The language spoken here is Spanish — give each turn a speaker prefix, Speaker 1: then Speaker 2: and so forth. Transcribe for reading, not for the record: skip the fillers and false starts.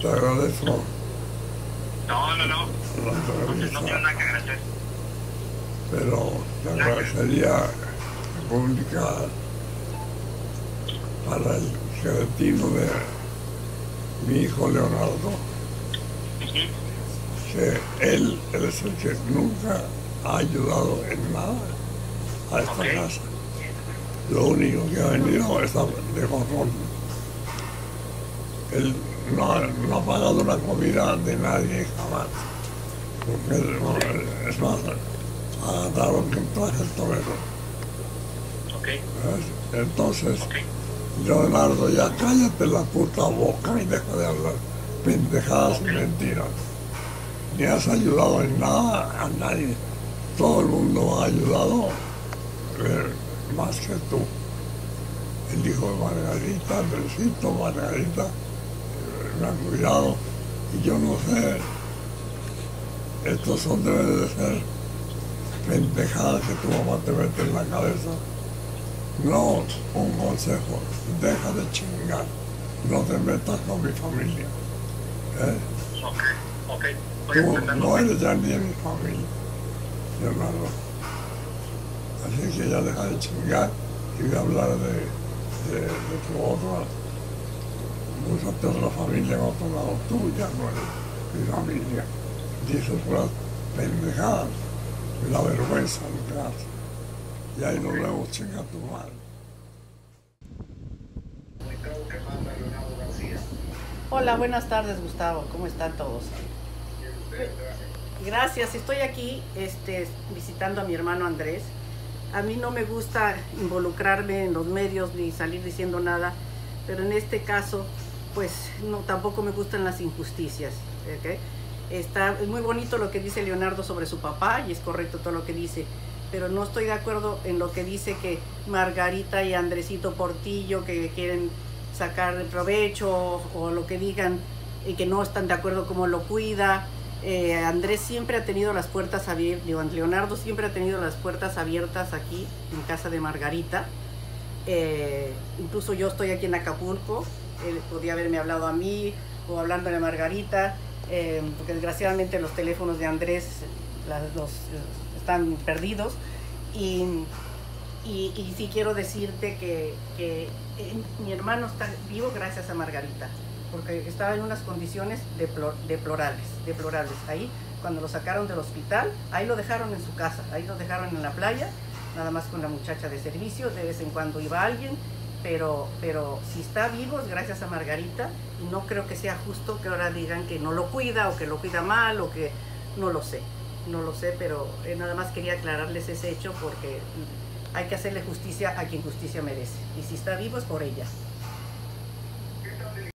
Speaker 1: te agradezco
Speaker 2: No.
Speaker 1: la
Speaker 2: No
Speaker 1: entrevista,
Speaker 2: tengo nada que agradecer.
Speaker 1: pero te agradecería publicar para el destino de mi hijo Leonardo, que él es el que nunca ha ayudado en nada a esta casa. Lo único que ha venido es de control. Él no ha pagado una comida de nadie jamás. Porque es más, agarraron que traje el torero. Entonces, Leonardo, ya cállate la puta boca y deja de hablar pendejadas y mentiras. Ni has ayudado en nada a nadie. Todo el mundo ha ayudado más que tú. El hijo de Margarita, Andresito, Margarita, me han cuidado. Y yo no sé, estos deben de ser pendejadas que tu mamá te mete en la cabeza. No, un consejo, deja de chingar, no te metas con mi familia. Tú no eres ya ni de mi familia, mi hermano. Así que ya deja de chingar y voy a hablar de tu otra, búscate otra familia en otro lado. Tú ya no eres mi familia. Dices puras pendejadas, la vergüenza lo que haces. Y ahí nos vemos, chinga tu madre.
Speaker 3: Hola, buenas tardes, Gustavo. ¿Cómo están todos? Gracias. Estoy aquí visitando a mi hermano Andrés. A mí no me gusta involucrarme en los medios ni salir diciendo nada, pero en este caso, pues no, tampoco me gustan las injusticias. ¿Okay? Es muy bonito lo que dice Leonardo sobre su papá y es correcto todo lo que dice, pero no estoy de acuerdo en lo que dice que Margarita y Andresito Portillo que quieren sacar provecho o lo que digan y que no están de acuerdo cómo lo cuida. Andrés siempre ha tenido las puertas abiertas, Leonardo siempre ha tenido las puertas abiertas aquí en casa de Margarita. Incluso yo estoy aquí en Acapulco, él podía haberme hablado a mí o hablando de Margarita, porque desgraciadamente los teléfonos de Andrés están perdidos y sí quiero decirte que mi hermano está vivo gracias a Margarita, porque estaba en unas condiciones deplorables. Ahí, cuando lo sacaron del hospital, ahí lo dejaron en su casa, ahí lo dejaron en la playa, nada más con la muchacha de servicio, de vez en cuando iba alguien, pero si está vivo es gracias a Margarita, y no creo que sea justo que ahora digan que no lo cuida, o que lo cuida mal, o que no lo sé, pero nada más quería aclararles ese hecho, porque hay que hacerle justicia a quien justicia merece, y si está vivo es por ella.